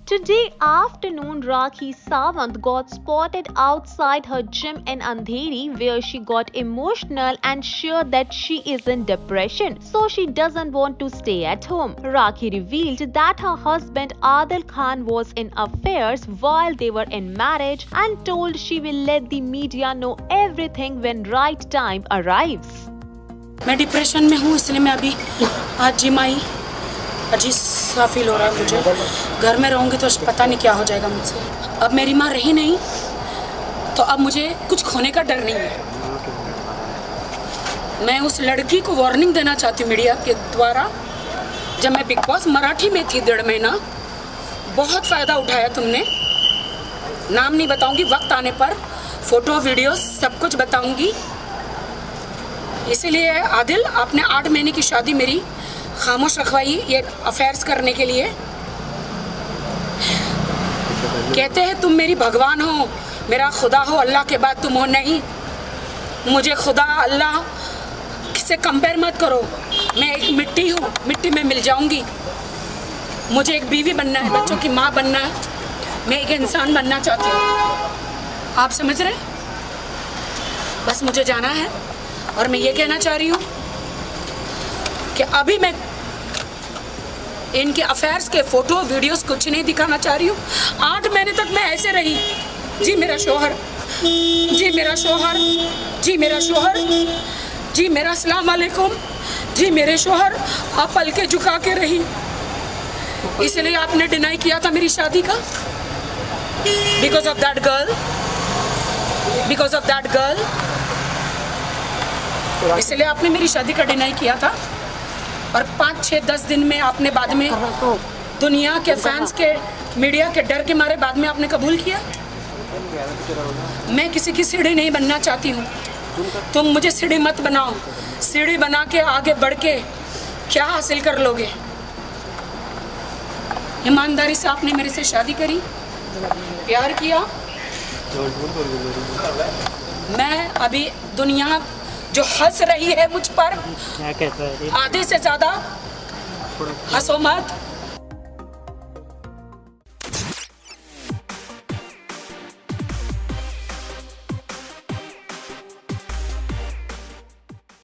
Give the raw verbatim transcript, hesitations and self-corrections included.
Today afternoon, Rakhi Sawant got spotted outside her gym in Andheri where she got emotional and shared that she is in depression, so she doesn't want to stay at home. Rakhi revealed that her husband Adil Khan was in affairs while they were in marriage and told she will let the media know everything when right time arrives. मैं depression में हूँ, इसलिए मैं अभी आज gym I. अजीब सा feel हो रहा है मुझे। घर में रहूँगी तो पता नहीं क्या हो जाएगा मुझसे। अब मेरी माँ रही नहीं तो अब मुझे कुछ खोने का डर नहीं है। मैं उस लड़की को वार्निंग देना चाहती हूँ मीडिया के द्वारा। जब मैं बिग बॉस मराठी में थी डेढ़ महीना, बहुत फ़ायदा उठाया तुमने। नाम नहीं बताऊँगी, वक्त आने पर फ़ोटो वीडियो सब कुछ बताऊँगी। इसीलिए आदिल, आपने आठ महीने की शादी मेरी खामोश रखवाई ये अफेयर्स करने के लिए। कहते हैं तुम मेरी भगवान हो, मेरा खुदा हो, अल्लाह के बाद तुम हो। नहीं, मुझे खुदा अल्लाह से कंपेयर मत करो। मैं एक मिट्टी हूँ, मिट्टी में मिल जाऊँगी। मुझे एक बीवी बनना है, बच्चों की माँ बनना है। मैं एक इंसान बनना चाहती हूँ। आप समझ रहे? बस मुझे जाना है और मैं ये कहना चाह रही हूँ कि अभी मैं इनके अफेयर्स के फोटो वीडियोस कुछ नहीं दिखाना चाह रही हूँ। आठ महीने तक मैं ऐसे रही। जी मेरा शोहर, जी मेरा शोहर, जी मेरा शोहर, जी मेरा अस्सलाम वालेकुम, जी मेरे शोहर। आप पल के झुका के रही, इसलिए आपने डिनाई किया था मेरी शादी का। Because of that girl, because of that girl, इसलिए आपने मेरी शादी का डिनाई किया था। और पाँच छः दस दिन में आपने बाद में दुनिया के फैंस के, मीडिया के डर के मारे बाद में आपने कबूल किया। मैं किसी की सीढ़ी नहीं बनना चाहती हूँ। तुम मुझे सीढ़ी मत बनाओ। सीढ़ी बना के आगे बढ़ के क्या हासिल कर लोगे? ईमानदारी से आपने मेरे से शादी करी, प्यार किया। मैं अभी दुनिया जो हंस रही है मुझ पर, आधे से ज़्यादा हंसो मत।